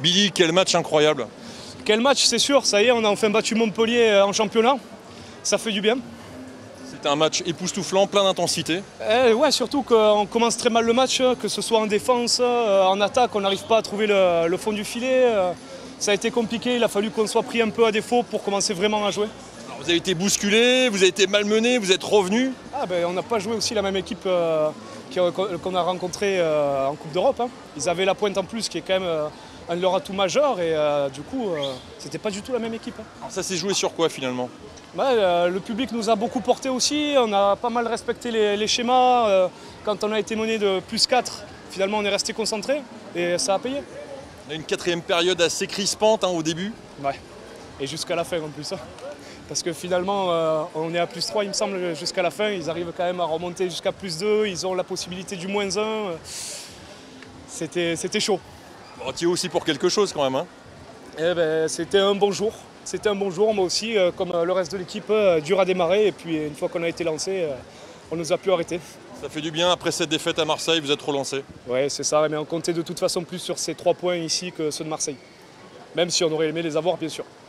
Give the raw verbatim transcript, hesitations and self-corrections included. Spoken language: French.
Billy, quel match incroyable! Quel match, c'est sûr, ça y est, on a enfin battu Montpellier en championnat, ça fait du bien. C'était un match époustouflant, plein d'intensité. Eh, ouais, surtout qu'on commence très mal le match, que ce soit en défense, en attaque, on n'arrive pas à trouver le, le fond du filet. Ça a été compliqué, il a fallu qu'on soit pris un peu à défaut pour commencer vraiment à jouer. Alors, vous avez été bousculé, vous avez été malmené, vous êtes revenu. Ah, ben, on n'a pas joué aussi la même équipe euh, qu'on a rencontrée euh, en Coupe d'Europe. Hein. Ils avaient la pointe en plus qui est quand même euh, un de leurs atouts majeurs et euh, du coup, euh, c'était pas du tout la même équipe. Hein. Alors, ça s'est joué sur quoi finalement? Ouais, euh, le public nous a beaucoup porté aussi, on a pas mal respecté les, les schémas. Euh, quand on a été mené de plus quatre, finalement on est resté concentré et ça a payé. On a une quatrième période assez crispante hein, au début. Ouais, et jusqu'à la fin en plus. Hein. Parce que finalement euh, on est à plus trois il me semble jusqu'à la fin, ils arrivent quand même à remonter jusqu'à plus deux, ils ont la possibilité du moins un. C'était chaud. Bon, tu es aussi pour quelque chose quand même. Hein. Eh ben, c'était un bon jour. C'était un bon jour, moi aussi, euh, comme le reste de l'équipe, euh, dur à démarrer. Et puis une fois qu'on a été lancé, euh, on nous a pu arrêter. Ça fait du bien, après cette défaite à Marseille, vous êtes relancé. Oui, c'est ça, mais on comptait de toute façon plus sur ces trois points ici que ceux de Marseille. Même si on aurait aimé les avoir, bien sûr.